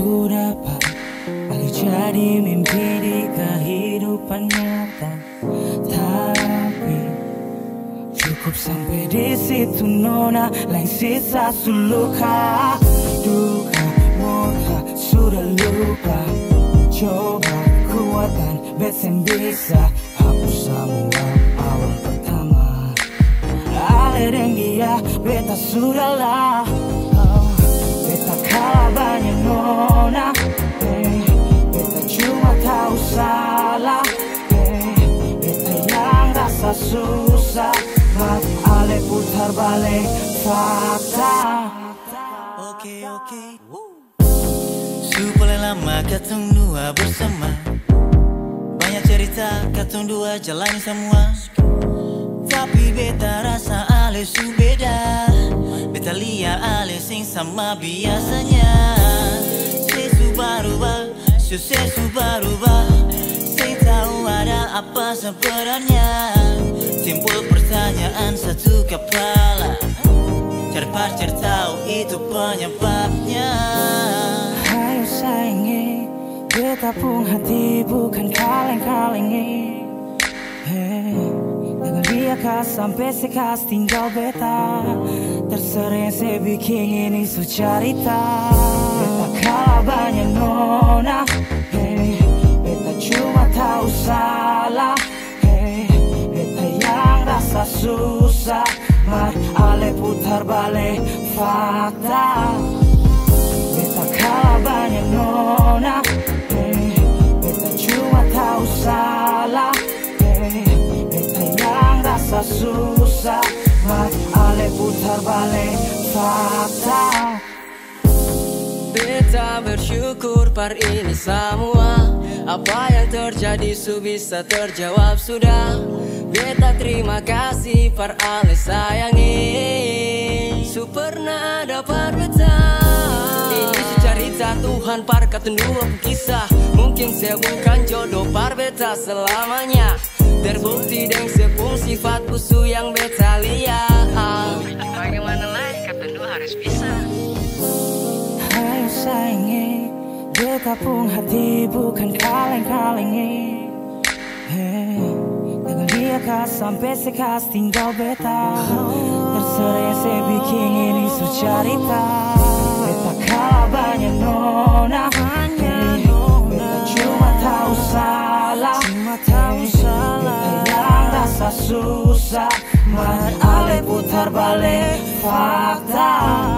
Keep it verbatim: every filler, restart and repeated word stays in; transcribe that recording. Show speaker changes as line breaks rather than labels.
ku dapat balik jadi mimpi di kehidupan nyata. Tapi cukup sampai di situ nona, lain sisa suluka. Duka murka sudah lupa, coba kuatan beten bisa hapus semua awal pertama. Ale dan dia beta sudahlah, oh, beta kalah banyak nona, eh, beta cuma tahu salah, eh, beta yang rasa susah. Ale putar balik fakta.
Oke oke. Supaya lama katong dua bersama, banyak cerita katong dua jalani semua. Tapi beta rasa ale su beda, beta lihat ale sing sama biasanya. Sesu berubah, sesu berubah, saya tahu ada apa sebenarnya. Timbul pertanyaan satu kepala, cari pacar tahu itu penyebabnya.
Ayo sayangi, beta pun hati bukan kaleng-kalengi. Hey, dengan dia kah sampai sekas tinggal beta, terserah saya bikin ini su cerita. Beta kalah banyak nona, hey, beta cuma tahu salah, hey, beta yang rasa susah. Mar ale putar balik fakta. Beta kalah banyak nona, hey, beta cuma tahu salah, hey, beta yang rasa susah. Mar ale putar balik fakta.
Beta bersyukur par ini semua, apa yang terjadi su bisa terjawab sudah. Beta terima kasih par ale sayangi, su pernah ada par beta. Ini su cerita Tuhan par katundua kisah. Mungkin saya bukan jodoh par beta selamanya, terbukti dengan sepung sifat su yang beta lihat. Bagaimana lagi katundua harus bisa.
Ayo sayangi, beta pun hati bukan kaleng-kalengi. Hey, dengan dia kah sampai sekas tinggal beta, terserah saya bikin ini su cerita. Beta kalah banyak nona, hey, beta cuma tahu salah, hey, beta yang rasa susah. Mar ale putar balik fakta.